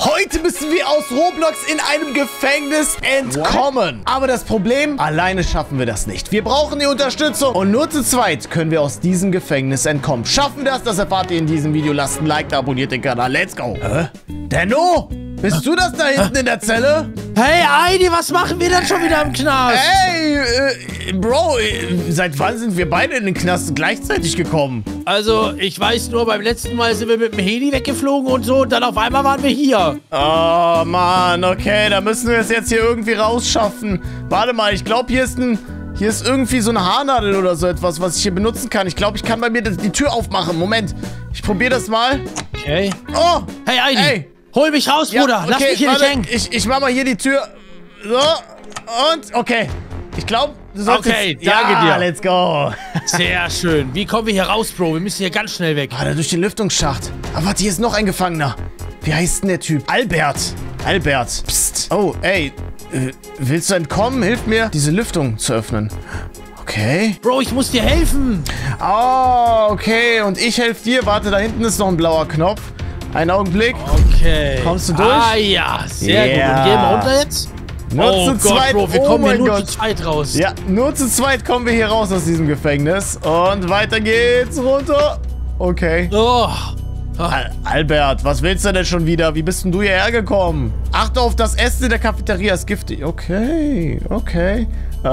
Heute müssen wir aus Roblox in einem Gefängnis entkommen. Aber das Problem, alleine schaffen wir das nicht. Wir brauchen die Unterstützung und nur zu zweit können wir aus diesem Gefängnis entkommen. Schaffen wir das? Das erfahrt ihr in diesem Video. Lasst ein Like da, abonniert den Kanal. Let's go. Denno? Bist du das da hinten in der Zelle? Hey, Heidi, was machen wir denn schon wieder im Knast? Ey, Bro, seit wann sind wir beide in den Knast gleichzeitig gekommen? Also, ich weiß nur, beim letzten Mal sind wir mit dem Heli weggeflogen und so und dann auf einmal waren wir hier. Oh, Mann, okay, da müssen wir es jetzt hier irgendwie rausschaffen. Warte mal, ich glaube, hier ist irgendwie so eine Haarnadel oder so etwas, was ich hier benutzen kann. Ich glaube, ich kann bei mir die Tür aufmachen. Moment, ich probiere das mal. Okay. Oh! Hey, Heidi! Ey. Hol mich raus, Bruder! Okay, Lass mich hier nicht hängen! Ich mach mal hier die Tür. So. Und, okay. Ich glaube, du solltest... Okay, danke dir. Let's go. Sehr schön. Wie kommen wir hier raus, Bro? Wir müssen hier ganz schnell weg. Warte, durch den Lüftungsschacht. Aber warte, hier ist noch ein Gefangener. Wie heißt denn der Typ? Albert. Albert. Psst. Oh, ey. Willst du entkommen? Hilf mir, diese Lüftung zu öffnen. Okay. Bro, ich muss dir helfen. Oh, okay. Und ich helfe dir. Warte, da hinten ist noch ein blauer Knopf. Einen Augenblick. Okay. Kommst du durch? Ah ja, sehr gut. Und gehen wir runter jetzt? Nur zu zweit. Bro, wir kommen hier nur zu zweit raus. Ja, nur zu zweit kommen wir hier raus aus diesem Gefängnis. Und weiter geht's runter. Okay. Oh. Albert, was willst du denn schon wieder? Wie bist denn du hierher gekommen? Achte auf das Essen in der Cafeteria, ist giftig. Okay, okay.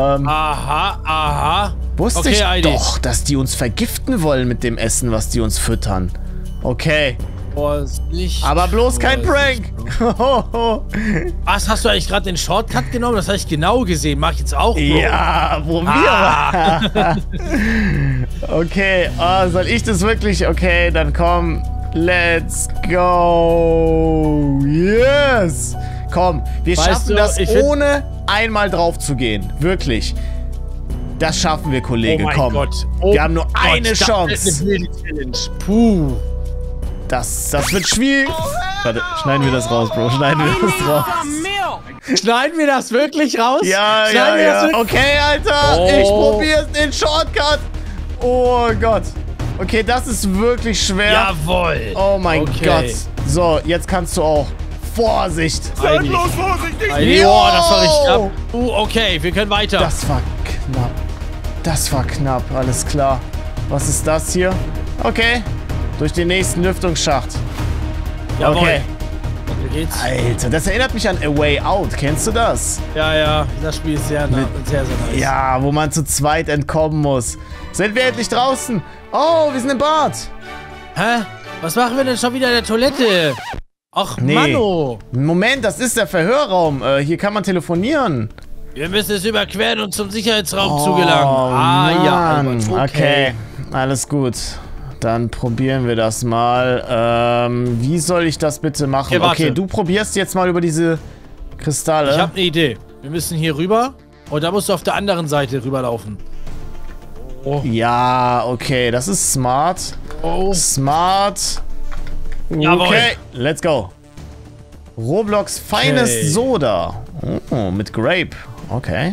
Aha. Wusste ich doch, dass die uns vergiften wollen mit dem Essen, was die uns füttern. Okay. Vorsicht. Aber bloß kein Prank. Was, hast du eigentlich gerade den Shortcut genommen? Das habe ich genau gesehen. Mach ich jetzt auch, Bro. Ja, probier. Okay, soll ich das wirklich? Okay, dann komm. Let's go. Yes. Komm, wir schaffen das, ohne einmal drauf zu gehen. Wirklich. Das schaffen wir, Kollege. Komm. Wir haben nur eine Chance. Das ist eine wilde Challenge. Puh. Das wird schwierig. Warte, schneiden wir das raus, Bro. Schneiden wir das raus. Schneiden wir das wirklich raus? Ja, ja. Okay, Alter. Ich probiere den Shortcut. Oh Gott. Okay, das ist wirklich schwer. Jawohl. Oh mein Gott. So, jetzt kannst du auch. Vorsicht. Seid bloß vorsichtig. Oh, das war richtig knapp. Okay, wir können weiter. Das war knapp. Das war knapp, alles klar. Was ist das hier? Okay. Durch den nächsten Lüftungsschacht. Jawohl. Okay. Hier geht's. Alter, das erinnert mich an A Way Out. Kennst du das? Ja. Das Spiel ist sehr nice. Ja, wo man zu zweit entkommen muss. Sind wir endlich draußen? Oh, wir sind im Bad. Hä? Was machen wir denn schon wieder in der Toilette? Ach, nee. Manno. Moment, das ist der Verhörraum. Hier kann man telefonieren. Wir müssen es überqueren und zum Sicherheitsraum zu gelangen. Ja, Albert, okay. Alles gut. Dann probieren wir das mal. Wie soll ich das bitte machen? Okay, du probierst jetzt mal über diese Kristalle. Ich habe eine Idee. Wir müssen hier rüber und da musst du auf der anderen Seite rüberlaufen. Oh. Ja, okay, das ist smart. Oh. Smart. Jawohl. Okay, let's go. Roblox feines Soda. Oh, mit Grape. Okay.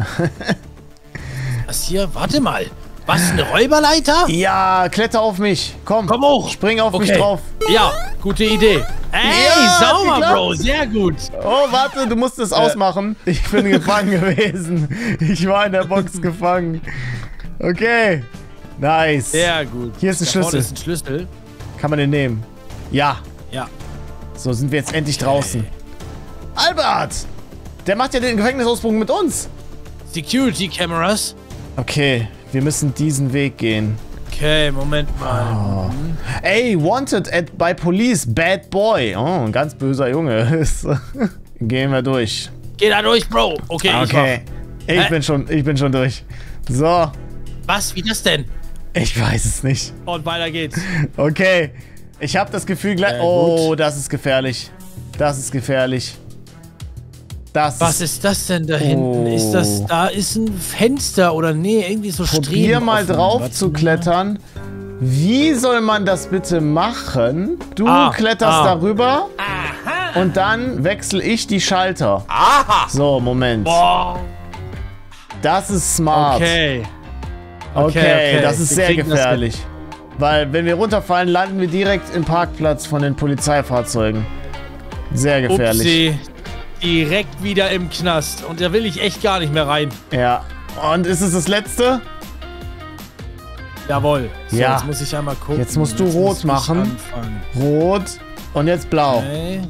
Was hier? Warte mal. Was, eine Räuberleiter? Ja, kletter auf mich. Komm hoch. Spring auf mich drauf. Ja, gute Idee. Ey, ja, sauber, Bro. Sehr gut. Oh, warte, du musst es ausmachen. Ich bin gefangen gewesen. Ich war in der Box gefangen. Okay. Nice. Sehr gut. Hier ist ein Schlüssel. Ist ein Schlüssel. Kann man den nehmen? Ja. Ja. So, sind wir jetzt endlich draußen. Albert! Der macht ja den Gefängnisausbruch mit uns. Security Cameras. Okay, wir müssen diesen Weg gehen. Okay, Moment mal. Oh. Ey, wanted by police, bad boy. Oh, ein ganz böser Junge. Gehen wir durch. Geh da durch, Bro. Okay, ich bin schon durch. So. Was? Wie das denn? Ich weiß es nicht. Und weiter geht's. Okay. Ich habe das Gefühl gleich... Oh, das ist gefährlich. Das ist gefährlich. Was ist das denn da hinten? Ist das... Da ist ein Fenster oder... Nee, irgendwie so Streben. Probier mal drauf zu klettern. Wie soll man das bitte machen? Du kletterst darüber. Aha. Und dann wechsle ich die Schalter. Aha. So, Moment. Boah. Das ist smart. Okay, das ist sehr gefährlich. Weil, wenn wir runterfallen, landen wir direkt im Parkplatz von den Polizeifahrzeugen. Sehr gefährlich. Upsi. Direkt wieder im Knast. Und da will ich echt gar nicht mehr rein. Ja. Und ist es das letzte? Jawohl. So, ja. Jetzt muss ich einmal gucken. Jetzt musst du rot machen. Rot. Und jetzt blau. Okay.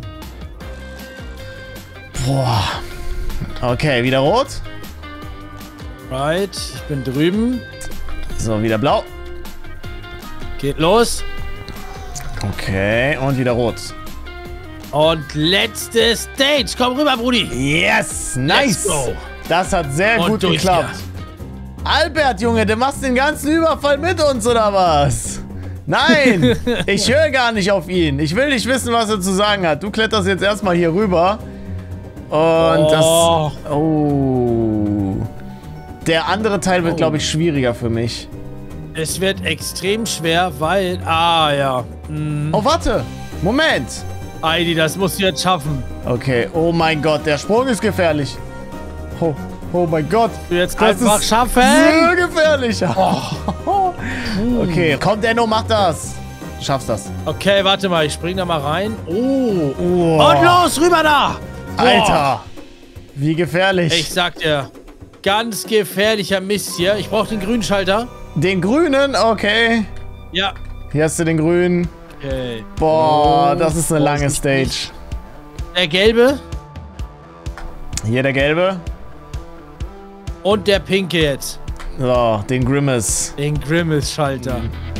Boah. Okay, wieder rot. Right. Ich bin drüben. So, wieder blau. Geht los. Okay, und wieder rot. Und letzte Stage. Komm rüber, Brudi. Yes, nice. Let's go. Das hat sehr Und gut durch geklappt. Albert, Junge, du machst den ganzen Überfall mit uns, oder was? Nein, ich höre gar nicht auf ihn. Ich will nicht wissen, was er zu sagen hat. Du kletterst jetzt erstmal hier rüber. Und das... Oh. Der andere Teil wird, glaube ich, schwieriger für mich. Es wird extrem schwer, weil... Ah, ja. Oh, warte. Moment. Heidi, das musst du jetzt schaffen. Okay, oh mein Gott, der Sprung ist gefährlich. Oh mein Gott. Du jetzt das einfach ist schaffen. sehr gefährlich. Oh. Okay, komm, Denno, mach das. Du schaffst das. Okay, warte mal, ich spring da mal rein. Oh. Oh. Und los, rüber da. Alter. Wie gefährlich. Ich sag dir, ganz gefährlicher Mist hier. Ich brauche den grünen Schalter. Den grünen, okay. Ja. Hier hast du den grünen. Okay. Boah, das ist eine lange Stage. Der gelbe. Hier der gelbe. Und der pinke jetzt. So, den Grimace. Den Grimace-Schalter.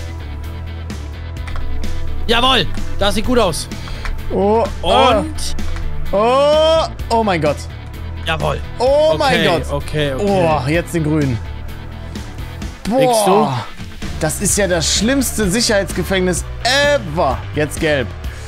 Jawohl, das sieht gut aus. Oh, Und... Oh mein Gott. Jawohl. Oh mein Gott. Okay. Oh, jetzt den grünen. Kriegst du? Boah, das ist ja das schlimmste Sicherheitsgefängnis ever. Jetzt gelb.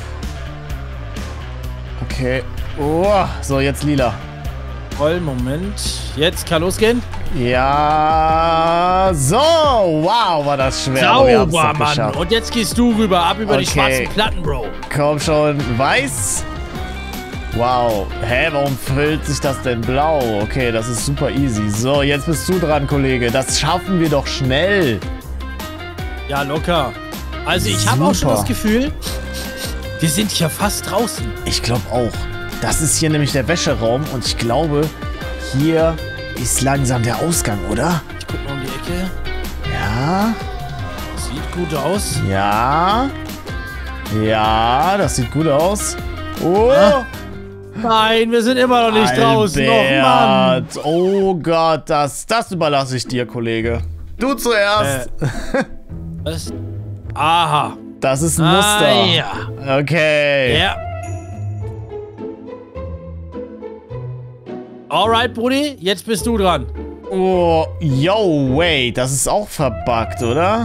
Okay. Oh, so, jetzt lila. Voll, Moment. Jetzt kann losgehen. Ja, so. Wow, war das schwer. Aber wir haben's Sauber, doch Mann. geschafft. Und jetzt gehst du rüber, ab über die Okay. schwarzen Platten, Bro. Komm schon, weiß. Wow. Hä, warum füllt sich das denn blau? Okay, das ist super easy. So, jetzt bist du dran, Kollege. Das schaffen wir doch schnell. Ja, locker. Also ich habe auch schon Super. das Gefühl, wir sind hier fast draußen. Ich glaube auch. Das ist hier nämlich der Wäscheraum und ich glaube, hier ist langsam der Ausgang, oder? Ich guck mal um die Ecke. Ja. Sieht gut aus. Ja. Ja, das sieht gut aus. Oh. Nein, wir sind immer noch nicht draußen. Och, Mann. Albert. Oh Gott, das überlasse ich dir, Kollege. Du zuerst. Was? Aha. Das ist ein Muster. Ah, ja. Okay. Ja. Alright, Brudi, jetzt bist du dran. Oh, yo, wait, das ist auch verbuggt, oder?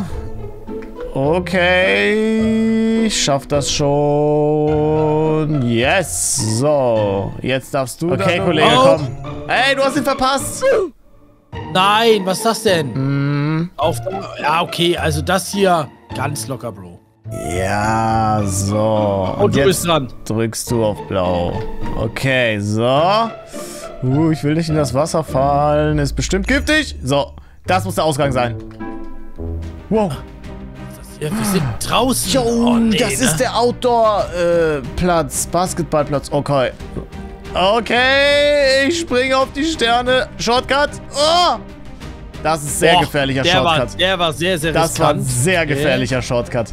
Okay, ich schaff das schon. Yes, so, jetzt darfst du. Okay, Kollege, komm. Ey, du hast ihn verpasst. Nein, was ist das denn? Ja, okay, also das hier ganz locker, Bro. Ja, so. Und du jetzt bist dran. drückst du auf blau. Okay, so. Ich will nicht in das Wasser fallen. Ist bestimmt giftig. So, das muss der Ausgang sein. Wow. Ja, wir sind draußen. Jo, Oh, das ist der Outdoor-Platz. Basketballplatz. Okay. Okay, ich springe auf die Sterne. Shortcut. Oh! Das ist sehr gefährlicher Shortcut. Der war sehr, sehr Das war ein riskant. sehr gefährlicher Shortcut.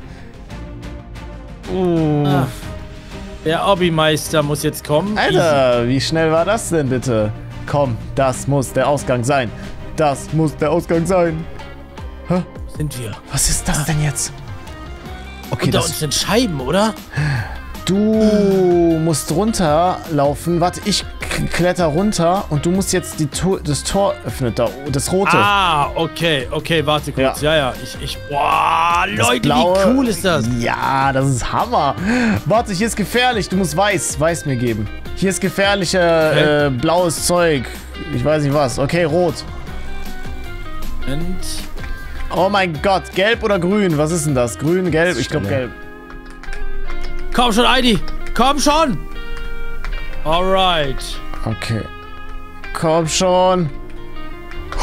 Der Obbymeister muss jetzt kommen. Alter, wie schnell war das denn bitte? Komm, das muss der Ausgang sein. Das muss der Ausgang sein. Hä? Wo sind wir? Was ist das denn jetzt? Okay, Unter uns sind Scheiben, oder? du musst runterlaufen. Warte, ich kletter runter und du musst jetzt das Tor öffnen, das rote. Ah, okay, warte kurz. Ja. Boah, Das Leute, blaue, wie cool ist das? Ja, das ist Hammer. Warte, hier ist gefährlich. Du musst weiß mir geben. Hier ist gefährliche blaues Zeug. Ich weiß nicht was. Okay, rot. Und Oh mein Gott, gelb oder grün? Was ist denn das? Grün, gelb? Ich glaube gelb. komm schon, Heidi. Komm schon. Alright. Okay. Komm schon.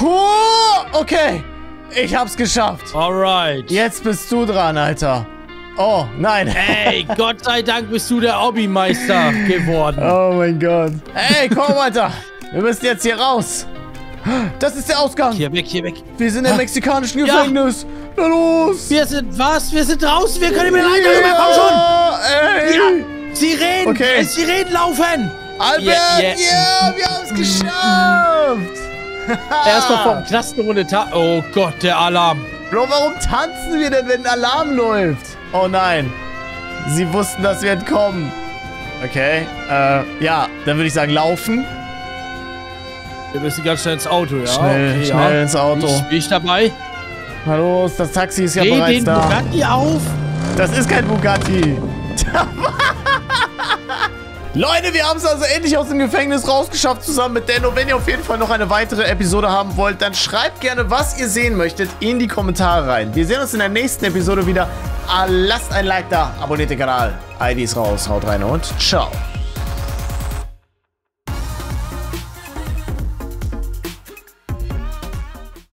Okay. Ich hab's geschafft. Alright. Jetzt bist du dran, Alter. Oh, nein. Ey, Gott sei Dank bist du der Obi-Meister geworden. Oh mein Gott. Ey, komm, Alter. Wir müssen jetzt hier raus. Das ist der Ausgang. Hier weg, hier weg. Wir sind im mexikanischen Gefängnis. Na los. Wir sind draußen. Wir können mit rein. Komm schon. Ey. Ja, Sirenen. Okay. Sirenen laufen. Albert, wir haben es geschafft. Erstmal vom Knast eine Runde Oh Gott, der Alarm. Bro, warum tanzen wir denn, wenn ein Alarm läuft? Oh nein. Sie wussten, dass wir entkommen. Okay, ja, dann würde ich sagen, laufen. Wir müssen ganz schnell ins Auto, ja? Schnell ins Auto. Bin ich dabei? Hallo, das Taxi ist ja bereits da. Den Bugatti auf. Das ist kein Bugatti. Leute, wir haben es also endlich aus dem Gefängnis rausgeschafft zusammen mit Denno. Wenn ihr auf jeden Fall noch eine weitere Episode haben wollt, dann schreibt gerne, was ihr sehen möchtet, in die Kommentare rein. Wir sehen uns in der nächsten Episode wieder. Lasst ein Like da, abonniert den Kanal. ID ist raus, haut rein und ciao.